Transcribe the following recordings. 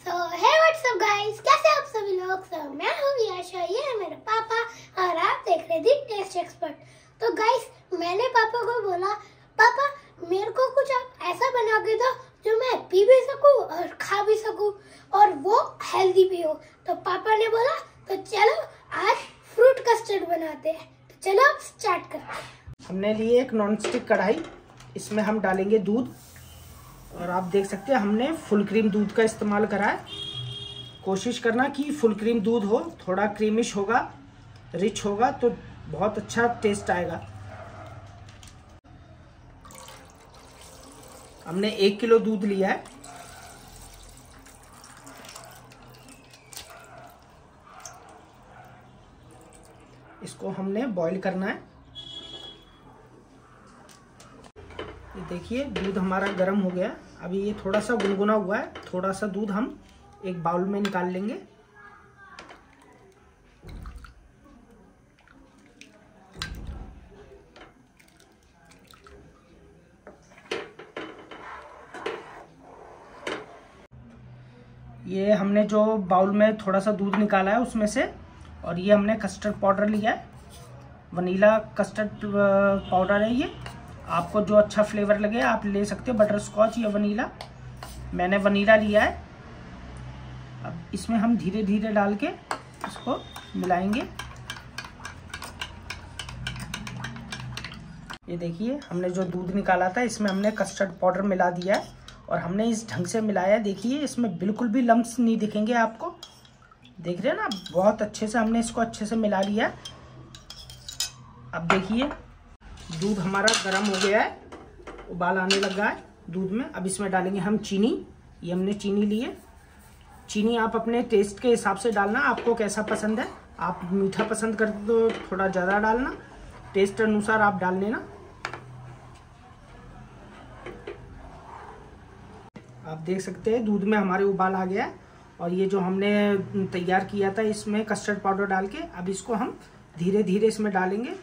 हे WhatsApp guys, कैसे आप सभी लोग। मैं हूँ याशा, ये है मेरे पापा और आप देख रहे थे टेस्ट एक्सपर्ट। तो गाइस, मैंने पापा को बोला, पापा मेरे को कुछ आप ऐसा बना के दो जो मैं पी भी सकूं और खा भी सकूं और वो हेल्दी भी हो। तो पापा ने बोला तो चलो आज फ्रूट कस्टर्ड बनाते हैं। तो चलो अब स्टार्ट करते हैं। हमने लिए एक नॉन स्टिक कढ़ाई, इसमें हम डालेंगे दूध और आप देख सकते हैं हमने फुल क्रीम दूध का इस्तेमाल करा है। कोशिश करना कि फुल क्रीम दूध हो, थोड़ा क्रीमिश होगा, रिच होगा तो बहुत अच्छा टेस्ट आएगा। हमने 1 किलो दूध लिया है। इसको हमने बॉईल करना है। ये देखिए दूध हमारा गर्म हो गया। अभी ये थोड़ा सा गुनगुना हुआ है। थोड़ा सा दूध हम एक बाउल में निकाल लेंगे। ये हमने जो बाउल में थोड़ा सा दूध निकाला है उसमें से, और ये हमने कस्टर्ड पाउडर लिया है, वनीला कस्टर्ड पाउडर है ये। आपको जो अच्छा फ्लेवर लगे आप ले सकते हो, बटर स्कॉच या वनीला। मैंने वनीला लिया है। अब इसमें हम धीरे धीरे डाल के इसको मिलाएंगे। ये देखिए हमने जो दूध निकाला था इसमें हमने कस्टर्ड पाउडर मिला दिया है और हमने इस ढंग से मिलाया। देखिए इसमें बिल्कुल भी लम्प्स नहीं दिखेंगे आपको, देख रहे हैं ना। बहुत अच्छे से हमने इसको अच्छे से मिला लिया। अब देखिए दूध हमारा गर्म हो गया है, उबाल आने लगा है दूध में। अब इसमें डालेंगे हम चीनी। ये हमने चीनी ली है। चीनी आप अपने टेस्ट के हिसाब से डालना, आपको कैसा पसंद है। आप मीठा पसंद करते तो थोड़ा ज़्यादा डालना, टेस्ट अनुसार आप डाल लेना। आप देख सकते हैं दूध में हमारे उबाल आ गया है और ये जो हमने तैयार किया था इसमें कस्टर्ड पाउडर डाल के, अब इसको हम धीरे धीरे इसमें डालेंगे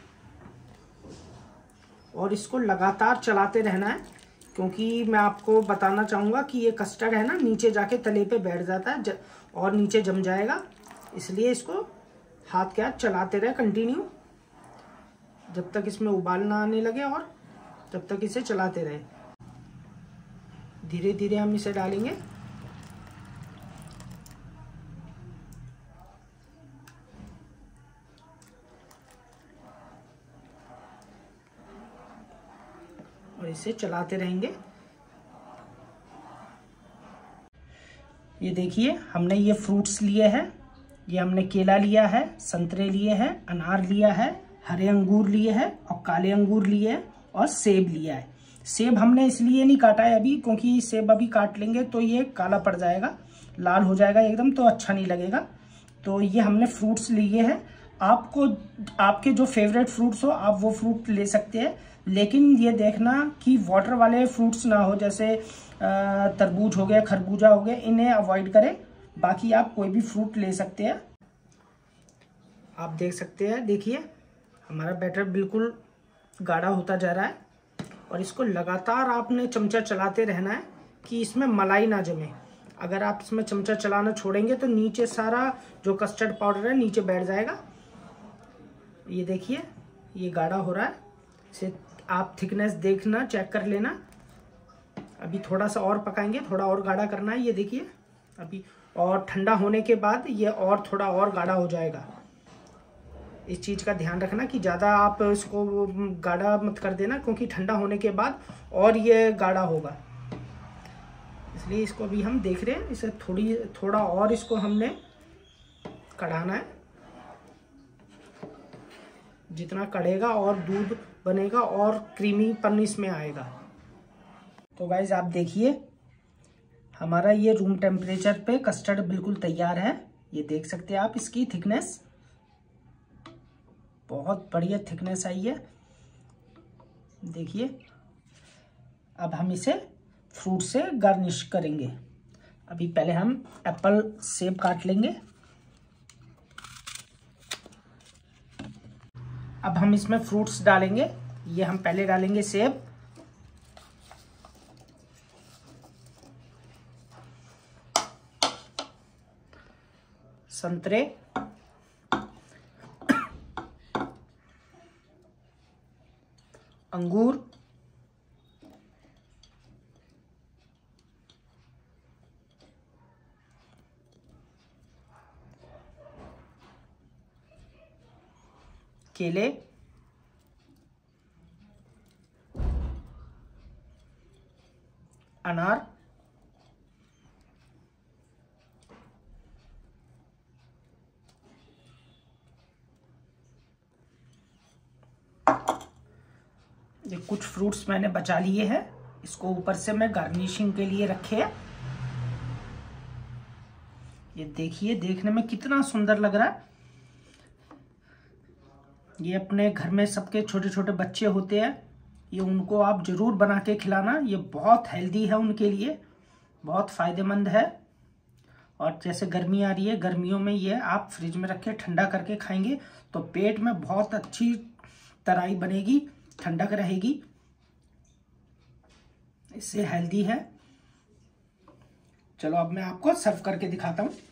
और इसको लगातार चलाते रहना है, क्योंकि मैं आपको बताना चाहूँगा कि ये कस्टर्ड है ना नीचे जाके तले पे बैठ जाता है और नीचे जम जाएगा। इसलिए इसको हाथ के हाथ चलाते रहे कंटिन्यू, जब तक इसमें उबाल ना आने लगे और जब तक इसे चलाते रहे। धीरे धीरे हम इसे डालेंगे। और इसे चलाते रहेंगे। ये देखिए हमने ये फ्रूट्स लिए हैं। ये हमने केला लिया है, संतरे लिए हैं, अनार लिया है, हरे अंगूर लिए हैं और काले अंगूर लिए हैं और सेब लिया है। सेब हमने इसलिए नहीं काटा है अभी, क्योंकि सेब अभी काट लेंगे तो ये काला पड़ जाएगा, लाल हो जाएगा एकदम, तो अच्छा नहीं लगेगा। तो ये हमने फ्रूट्स लिए हैं। आपको आपके जो फेवरेट फ्रूट्स हो आप वो फ्रूट ले सकते हैं, लेकिन ये देखना कि वाटर वाले फ्रूट्स ना हो, जैसे तरबूज हो गया, खरबूजा हो गया, इन्हें अवॉइड करें। बाकी आप कोई भी फ्रूट ले सकते हैं। आप देख सकते हैं, देखिए हमारा बैटर बिल्कुल गाढ़ा होता जा रहा है और इसको लगातार आपने चमचा चलाते रहना है कि इसमें मलाई ना जमे। अगर आप इसमें चमचा चलाना छोड़ेंगे तो नीचे सारा जो कस्टर्ड पाउडर है नीचे बैठ जाएगा। ये देखिए ये गाढ़ा हो रहा है, इसे आप थिकनेस देखना, चेक कर लेना। अभी थोड़ा सा और पकाएंगे, थोड़ा और गाढ़ा करना है। ये देखिए अभी, और ठंडा होने के बाद ये और थोड़ा और गाढ़ा हो जाएगा। इस चीज़ का ध्यान रखना कि ज़्यादा आप इसको गाढ़ा मत कर देना, क्योंकि ठंडा होने के बाद और ये गाढ़ा होगा। इसलिए इसको अभी हम देख रहे हैं, इसे थोड़ा और इसको हमने कढ़ाना है। जितना कढ़ेगा और दूध बनेगा और क्रीमीपन इसमें आएगा। तो गाइज आप देखिए हमारा ये रूम टेम्परेचर पे कस्टर्ड बिल्कुल तैयार है। ये देख सकते हैं आप, इसकी थिकनेस बहुत बढ़िया थिकनेस आई है। देखिए अब हम इसे फ्रूट से गार्निश करेंगे। अभी पहले हम एप्पल सेब काट लेंगे। अब हम इसमें फ्रूट्स डालेंगे। ये हम पहले डालेंगे सेब, संतरे, अंगूर, केले, अनार, ये कुछ फ्रूट्स मैंने बचा लिए हैं, इसको ऊपर से मैं गार्निशिंग के लिए रखे हैं। ये देखिए, देखने में कितना सुंदर लग रहा है। ये अपने घर में सबके छोटे छोटे बच्चे होते हैं, ये उनको आप जरूर बना के खिलाना। ये बहुत हेल्दी है, उनके लिए बहुत फायदेमंद है। और जैसे गर्मी आ रही है, गर्मियों में ये आप फ्रिज में रख के ठंडा करके खाएंगे तो पेट में बहुत अच्छी तराई बनेगी, ठंडक रहेगी, इससे हेल्दी है। चलो अब मैं आपको सर्व करके दिखाता हूँ।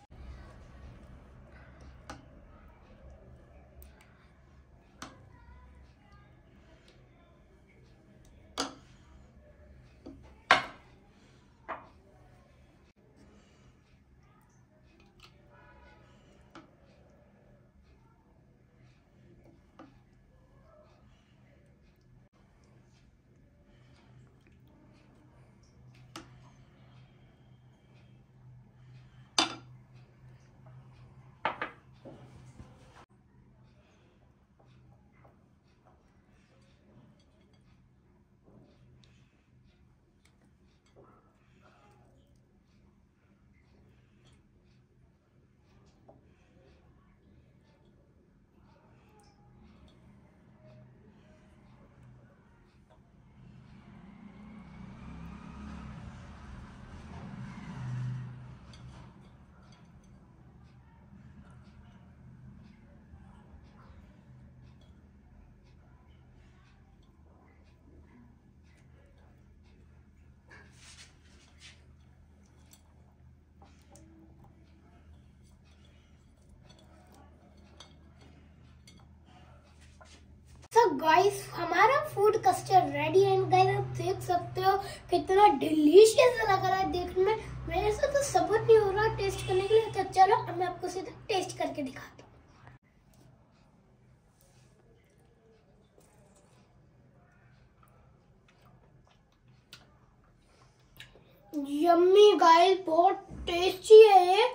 गाइस हमारा फूड कस्टर्ड रेडी है। गाइस आप देख सकते हो कितना डिलीशियस लग रहा है देखने में। मेरे से तो सब्र नहीं हो रहा टेस्ट करने के लिए। तो चलो अब मैं आपको सीधा टेस्ट करके दिखाता हूँ। यम्मी गाइस, बहुत टेस्टी है ये।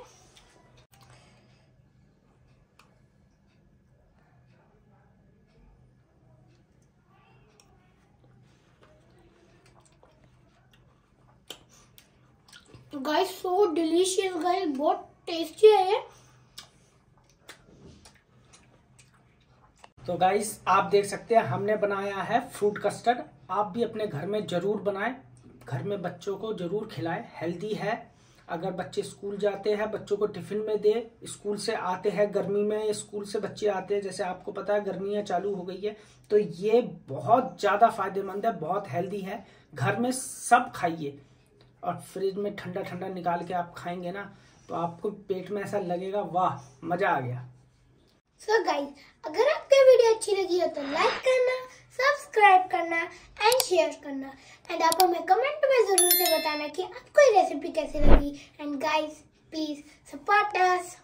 गाइस सो डिलीशियस गाइस, बहुत टेस्टी है ये। तो गाइस आप देख सकते हैं हमने बनाया है फ्रूट कस्टर्ड। आप भी अपने घर में जरूर बनाएं, घर में बच्चों को जरूर खिलाएं, हेल्दी है। अगर बच्चे स्कूल जाते हैं, बच्चों को टिफिन में दे। स्कूल से आते हैं, गर्मी में स्कूल से बच्चे आते हैं, जैसे आपको पता है गर्मियां चालू हो गई है, तो ये बहुत ज्यादा फायदेमंद है, बहुत हेल्दी है। घर में सब खाइए और फ्रिज में ठंडा ठंडा निकाल के आप खाएंगे ना तो आपको पेट में ऐसा लगेगा वाह मजा आ गया। सो गाइस अगर आपको वीडियो अच्छी लगी हो तो लाइक करना, सब्सक्राइब करना एंड शेयर करना। एंड आप हमें कमेंट में जरूर से बताना कि आपको ये रेसिपी कैसी लगी। And guys please support us.